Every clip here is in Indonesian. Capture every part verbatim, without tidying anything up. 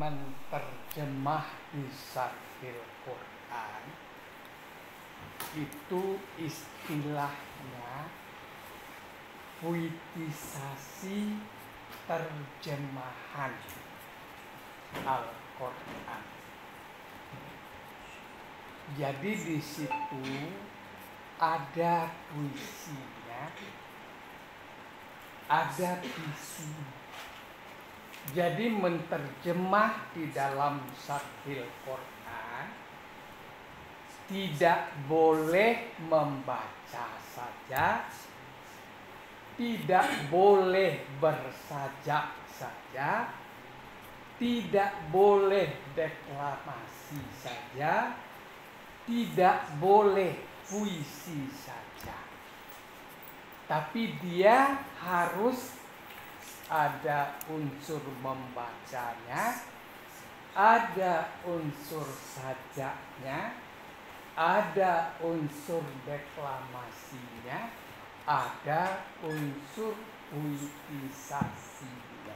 menterjemah di Syarhil Quran itu istilahnya puitisasi terjemahan Al-Quran. Jadi di situ ada puisinya, ada visinya. Jadi menterjemah di dalam Syarhil Quran tidak boleh membaca saja, tidak boleh bersajak saja, tidak boleh deklamasi saja, tidak boleh puisi saja. Tapi dia harus ada unsur membacanya, ada unsur sajaknya, ada unsur deklamasinya, ada unsur puitisasinya.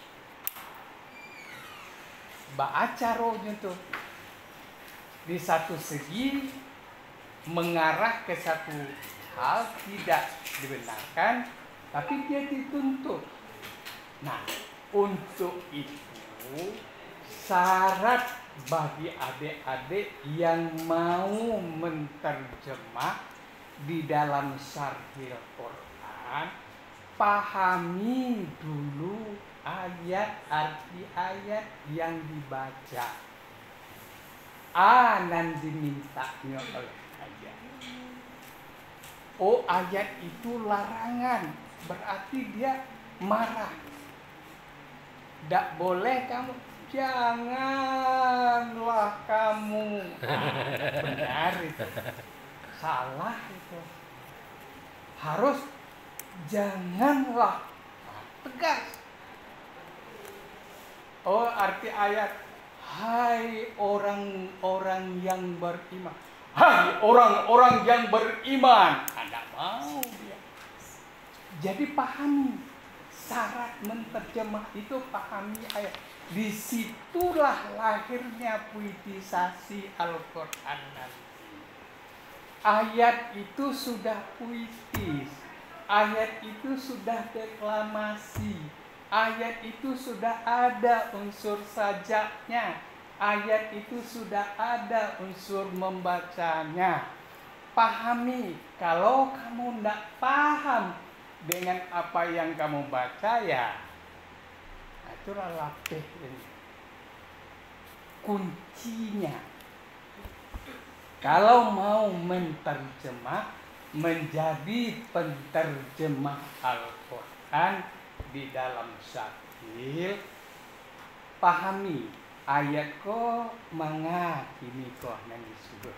Ba'acaronya tuh di satu segi mengarah ke satu hal tidak dibenarkan, tapi dia dituntut. Nah, untuk itu syarat bagi adik-adik yang mau menterjemah di dalam Syarhil Quran, pahami dulu ayat, arti ayat yang dibaca. A nan dimintanya oleh ayat. Oh, ayat itu larangan, berarti dia marah. Tidak boleh kamu, janganlah kamu. Benar itu, salah itu. Harus janganlah, tegas. Oh, arti ayat, hai orang-orang yang beriman, hai orang-orang yang beriman. Anda mau dia. Jadi pahami syarat menterjemah itu, pahami ayat. Disitulah lahirnya puitisasi Al-Quran nanti. Ayat itu sudah puitis, ayat itu sudah deklamasi, ayat itu sudah ada unsur sajaknya, ayat itu sudah ada unsur membacanya. Pahami. Kalau kamu tidak paham dengan apa yang kamu baca, ya itulah latih ini kuncinya. Kalau mau menterjemah, menjadi penterjemah Al-Quran di dalam Syarhil, pahami ayat ko manga ini ko nang disebut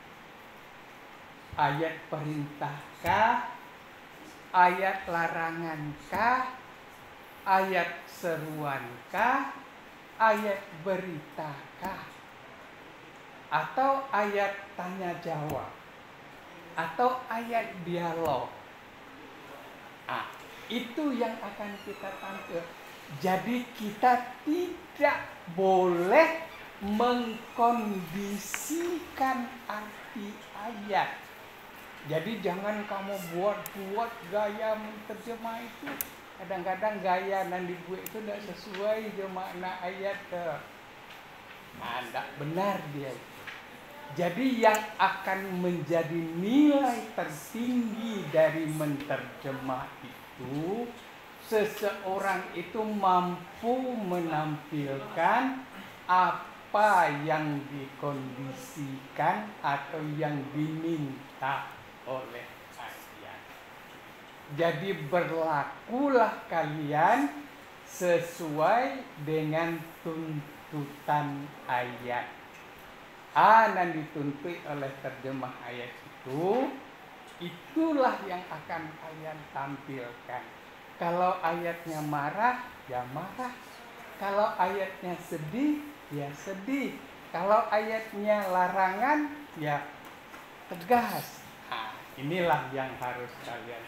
ayat perintahkah, ayat larangankah, ayat seruankah, ayat beritakah, atau ayat tanya jawab, atau ayat dialog. Ah, itu yang akan kita tampil. Jadi kita tidak boleh mengkondisikan arti ayat. Jadi jangan kamu buat-buat gaya menterjemah itu. Kadang-kadang gaya yang dibuat itu tidak sesuai dengan makna ayat. Nah, tidak benar dia itu. Jadi yang akan menjadi nilai tertinggi dari menterjemah itu, seseorang itu mampu menampilkan apa yang dikondisikan atau yang diminta oleh ayat. Jadi berlakulah kalian sesuai dengan tuntutan ayat. A yang dituntut oleh terjemah ayat itu, itulah yang akan kalian tampilkan. Kalau ayatnya marah, ya marah. Kalau ayatnya sedih, ya sedih. Kalau ayatnya larangan, ya tegas. Nah, inilah yang harus kalian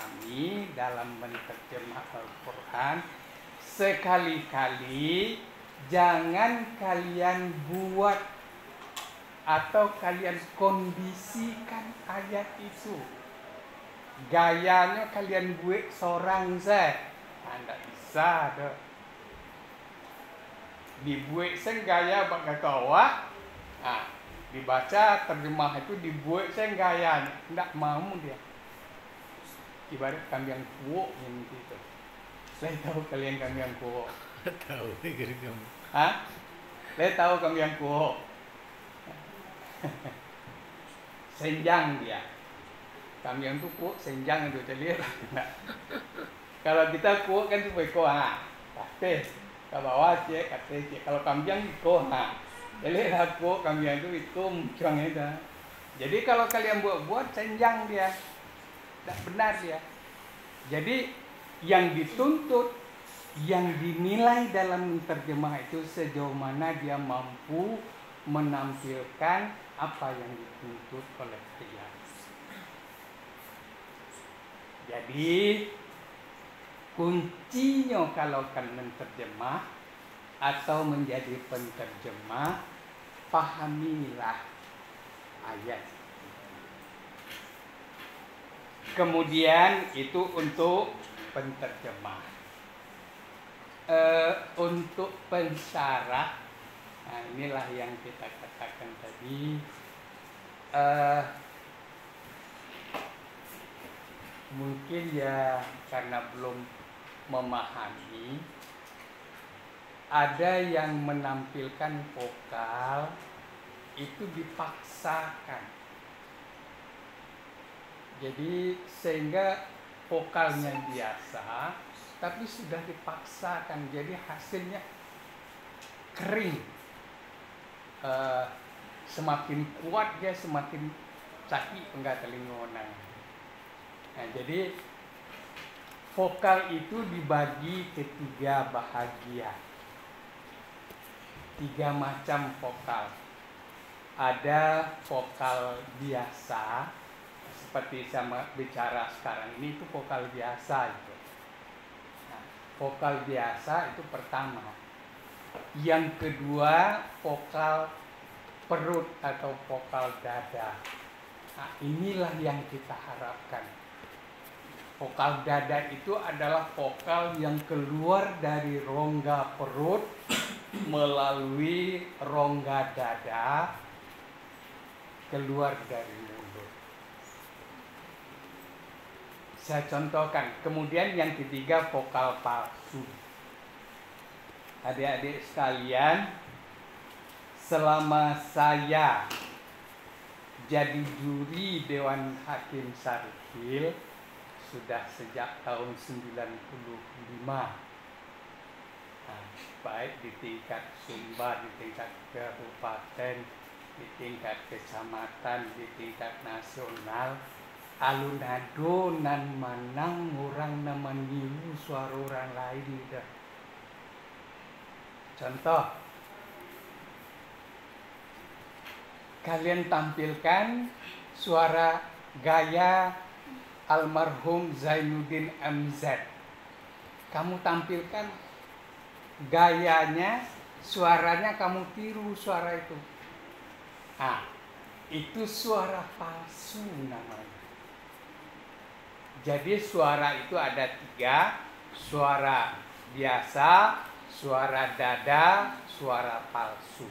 pahami dalam menerjemah Al-Quran. Sekali-kali jangan kalian buat atau kalian kondisikan ayat itu. Gayanya kalian buat seorang saya, anda bisa deh. Dibuat sen gaya bak katawa, ah, dibaca terjemah itu dibuat sen gaya, tidak mau dia. Ibarat kambing kuok yang gitu. Saya tahu kalian kambing kuok. Tahu gitu. Hah? Saya tahu kambing kuok. Senjang dia. Kambing itu kuok senjang itu jadi. Kalau kita kuok kan supaya koha. Kate ke bawah cek, kate cek. Kalau kambing koha. Jadi kuok kambing itu hitung cuang itu. Jadi kalau kalian buat-buat senjang dia. Tidak benar dia. Jadi yang dituntut, yang dinilai dalam terjemah itu sejauh mana dia mampu menampilkan apa yang dituntut oleh dia. Jadi kuncinya kalau akan menterjemah atau menjadi penterjemah, pahamilah ayat. Kemudian itu untuk penterjemah. E, untuk pensyarah, nah inilah yang kita katakan tadi. E, mungkin ya karena belum memahami, ada yang menampilkan vokal itu dipaksakan. Jadi sehingga vokalnya biasa, tapi sudah dipaksakan, jadi hasilnya kering. E, semakin kuat dia semakin sakit enggak telinga. Nah, jadi vokal itu dibagi ke tiga bahagian, tiga macam vokal. Ada vokal biasa. Seperti sama bicara sekarang ini itu vokal biasa itu. Nah, vokal biasa itu pertama. Yang kedua vokal perut atau vokal dada. Nah, inilah yang kita harapkan. Vokal dada itu adalah vokal yang keluar dari rongga perut melalui rongga dada keluar dari mulut. Saya contohkan. Kemudian yang ketiga vokal palsu. Adik-adik sekalian, selama saya jadi juri Dewan Hakim Syarifil sudah sejak tahun sembilan puluh lima. Nah, baik di tingkat Sumbar, di tingkat kabupaten, di tingkat kecamatan, di tingkat nasional, alun-ado nan manang orang nama niru suara orang lain gitu. Contoh, kalian tampilkan suara gaya almarhum Zainuddin M Z. Kamu tampilkan gayanya, suaranya kamu tiru suara itu. Ah, itu suara palsu namanya. Jadi suara itu ada tiga, suara biasa, suara dada, suara palsu.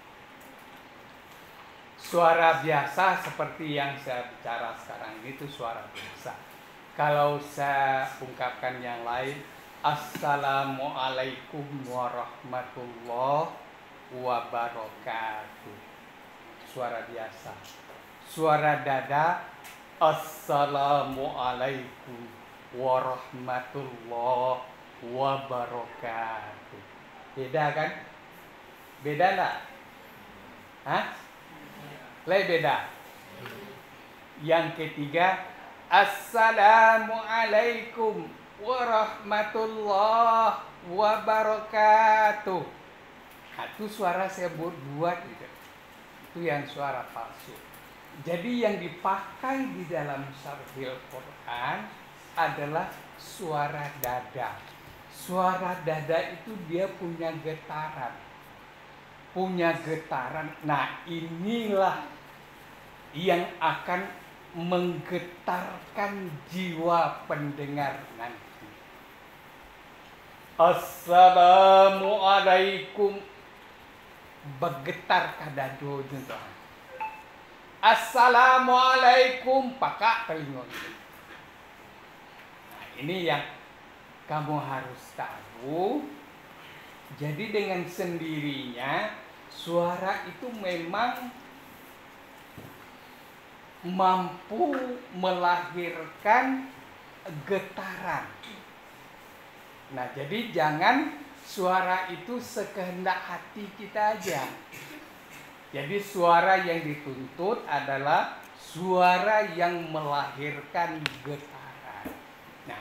Suara biasa seperti yang saya bicara sekarang ini itu suara biasa. Kalau saya ungkapkan yang lain, Assalamualaikum warahmatullahi wabarakatuh. Suara biasa. Suara dada, Assalamualaikum warahmatullahi wabarakatuh. Beda kan? Beda enggak? Hah? Lain beda. Yang ketiga, Assalamualaikum warahmatullahi wabarakatuh. Nah, itu suara saya buat-buat gitu. Itu yang suara palsu. Jadi yang dipakai di dalam syarhil Quran adalah suara dada. suara dada itu dia punya getaran. Punya getaran. Nah, inilah yang akan menggetarkan jiwa pendengar nanti. Assalamualaikum. Bergetar kadado junto. Assalamualaikum pakak telinga. Nah, ini yang kamu harus tahu. Jadi dengan sendirinya suara itu memang mampu melahirkan getaran. Nah, jadi jangan suara itu sekehendak hati kita aja. Jadi suara yang dituntut adalah suara yang melahirkan getaran. Nah,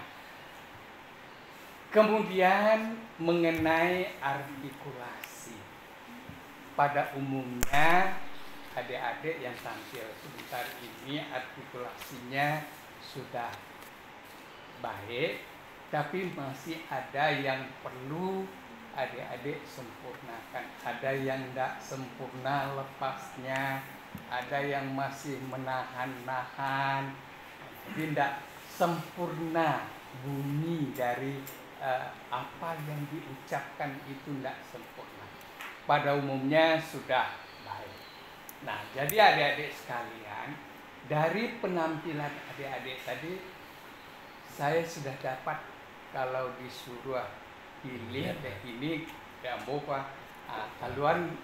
kemudian mengenai artikulasi. Pada umumnya adik-adik yang tampil sebentar ini artikulasinya sudah baik, tapi masih ada yang perlu adik-adik sempurnakan. Ada yang tidak sempurna lepasnya, ada yang masih menahan-nahan, jadi tidak sempurna bunyi dari uh, apa yang diucapkan itu tidak sempurna. Pada umumnya sudah baik. Nah, jadi adik-adik sekalian, dari penampilan adik-adik tadi saya sudah dapat, kalau disuruh pilih deh ini gambar apa, ah, kaluan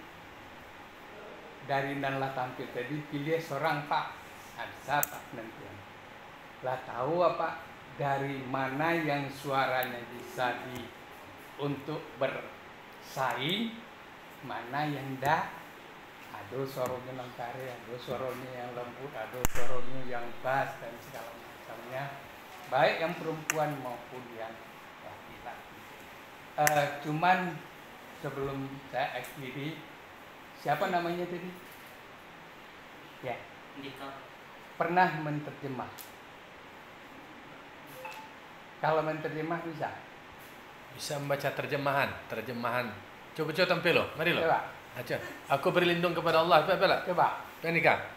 dari nanlah tampil tadi pilih seorang pak, ada pak nanti lah tahu apa dari mana yang suaranya bisa di untuk bersaing, mana yang dak. Ada suaranya yang kare, ada suaranya yang lembut, ada suaranya yang bass dan segala macamnya, baik yang perempuan maupun yang laki-laki. Uh, cuman sebelum saya akhiri, siapa namanya tadi? Ya, Dika. Pernah menterjemah? Kalau menterjemah bisa? Bisa membaca terjemahan, terjemahan. Coba-coba tampil loh, mari loh. Coba. Aja. Aku berlindung kepada Allah. Apa apa? Coba. Nikah.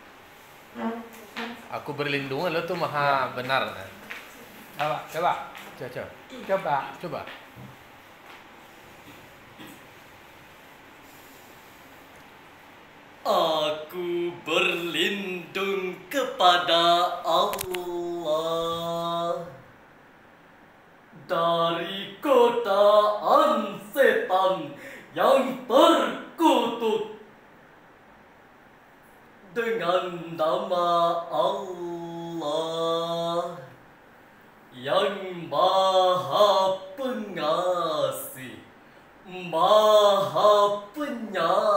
Aku berlindung, Allah tuh maha ya. Benar. Coba, coba. Coba. Coba. Coba. Aku berlindung kepada Allah dari godaan setan yang terkutuk, dengan nama Allah yang Maha Pengasih, Maha Penyayang.